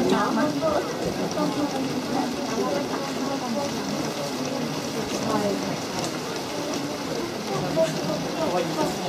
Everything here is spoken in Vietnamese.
Hãy subscribe cho kênh Ghiền Mì Gõ để không bỏ lỡ những video hấp dẫn.